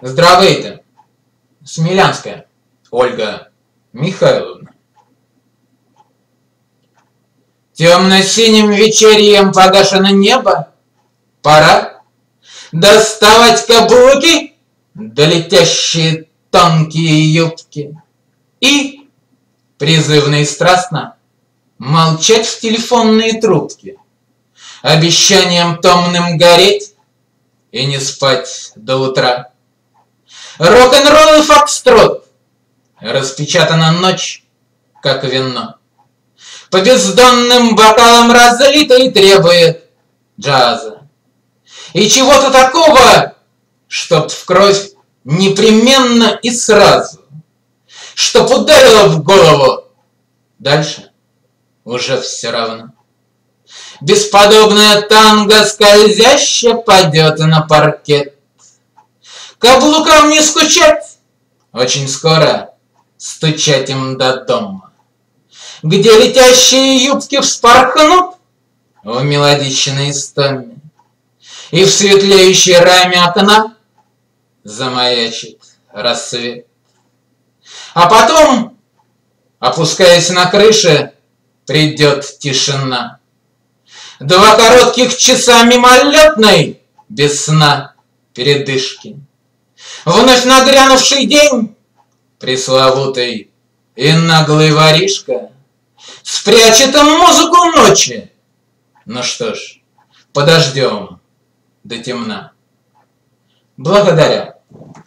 Здравейте, Смелянская Ольга Михайловна. Темно-синим вечерьем погашено небо. Пора доставать каблуки, да летящие тонкие юбки, и призывно и страстно молчать в телефонные трубки, обещанием томным гореть и не спать до утра. Рок-н-ролл и фокстрот распечатана ночь, как вино, по бездонным бокалам разлито и требует джаза. И чего-то такого, чтоб в кровь непременно и сразу, чтоб ударило в голову, дальше уже все равно. Бесподобная танго скользяще падет на паркет. Каблукам не скучать, очень скоро стучать им до дома, где летящие юбки вспорхнут в мелодичной истоме, и в светлеющей раме окна замаячит рассвет. А потом, опускаясь на крыше, придет тишина. 2 коротких часа мимолетной, без сна, передышки. Вновь нагрянувший день, пресловутый и наглый воришка, спрячет музыку ночи. Ну что ж, подождем до темна. Благодаря.